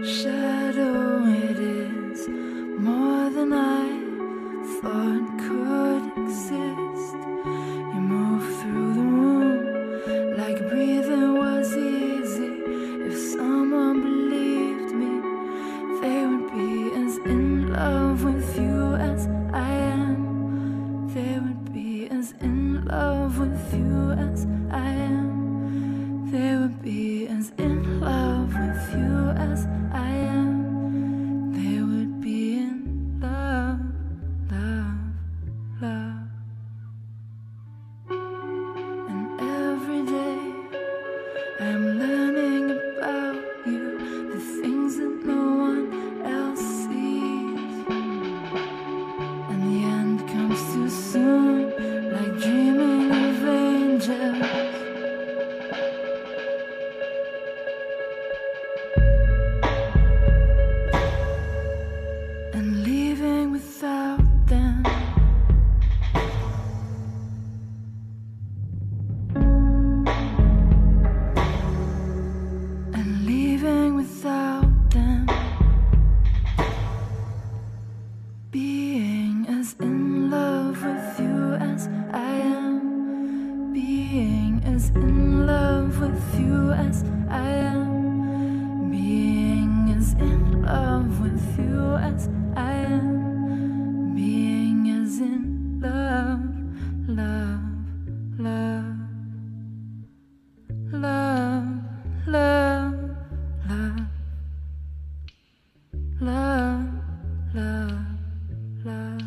Shadow, it is more than I thought could exist. You move through the room like breathing was easy. If someone believed me, they would be as in love with you as I am. They would be as in love with you as I am. They would be as in love with you as I am. They would be in love, love, love. And every day I'm learning about you, the things that no one else sees. And the end comes too soon, like dreaming of angels. And leaving without them. And leaving without them. Being as in love with you as I am. Being as in love with you as I am. Being as in love with you as I am. Being as in love, love, love, love, love, love, love, love, love.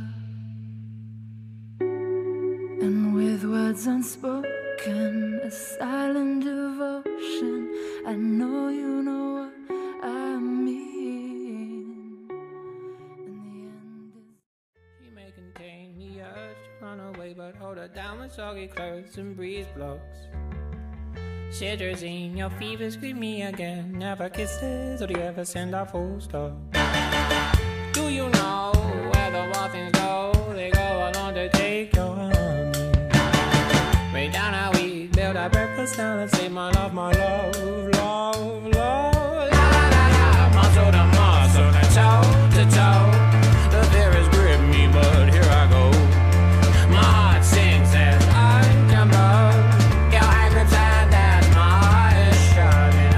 And with words unspoken, a silent devotion, I know you know what I mean. And the end is She may contain the urge to run away, but hold her down with soggy clothes and breeze blocks. Shitters in your fever, scream me again. Never kisses, or do you ever send a full stop? Do you know where the wild things go? They go along to take your honey. Way down how we build our breakfast down and say my love, love, love. La la la, muscle to muscle, and toe to toe. The fear has gripped me, but here I go. My heart sings as I jump up. Your angry side, that's my eyes shining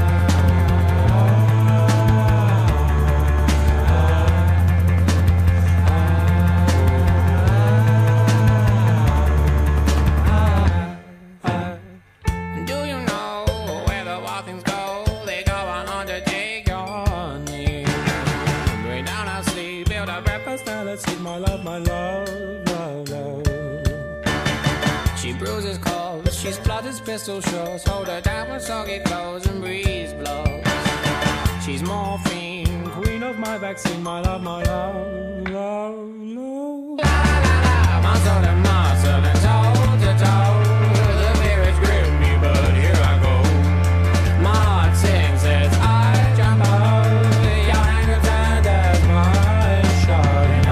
Do you know where the wild things go? They go on to take your honey. Way down our sleep, build our breakfast, now let's eat my love, love, love. She bruises calls, she splutters pistol shots. Hold her down with soggy clothes and breeze blows. She's morphine, queen of my vaccine, my love, love, love. La la la, muscle to muscle and toe to toe. The fear has gripped me, but here I go. My heart sings as I jump up. Your anger turned as my eyes shining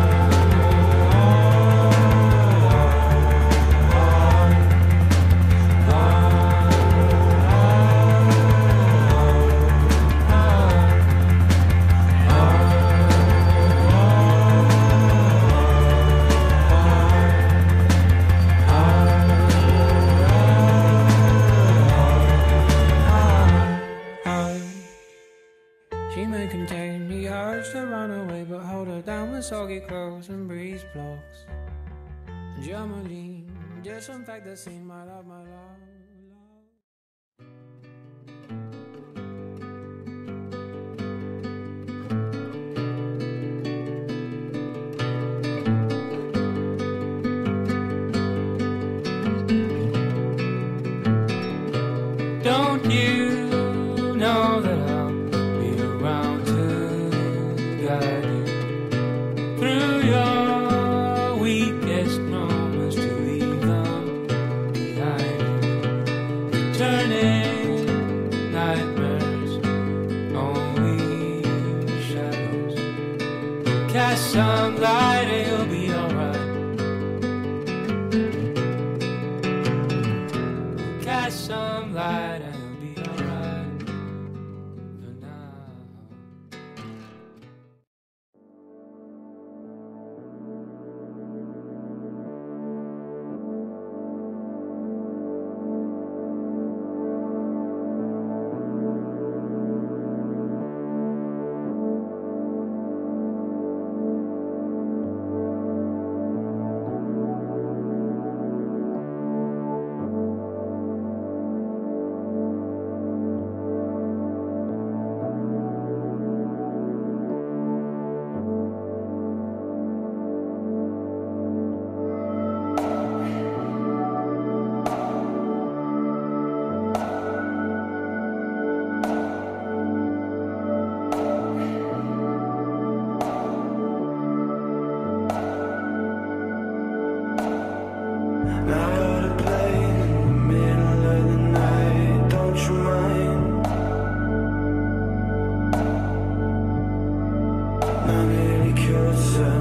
She may contain the urge to run away, but hold her down with soggy clothes and breeze blocks. Germaline, disinfect the scene, my love, love. Don't you know that I'll be around to guide you through your weakest moments, to leave them behind you, turning nightmares, only shadows. Cast some light and you'll be alright. Cast some light and you'll be alright for now. I nearly killed her.